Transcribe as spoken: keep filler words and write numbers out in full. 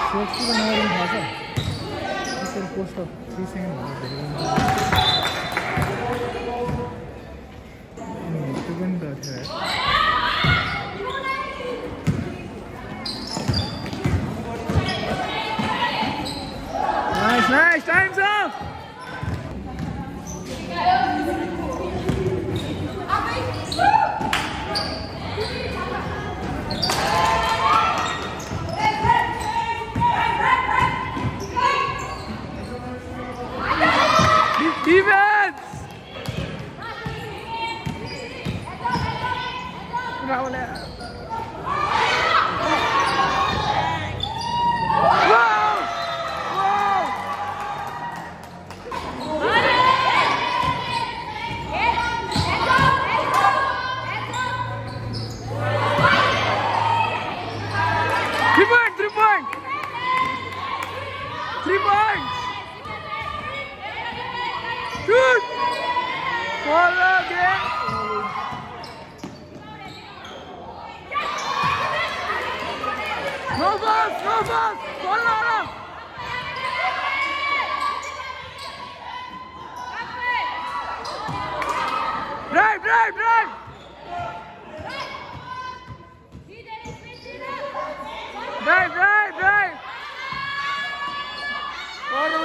Safety को नगर में था sir post of three second Nice, nice, time's up! Defense! Bravo, Lea. Three points, three points, three points. Shoot! Ball again. No balls, no balls. Ball now. Drive, drive, drive. Drive, drive, drive.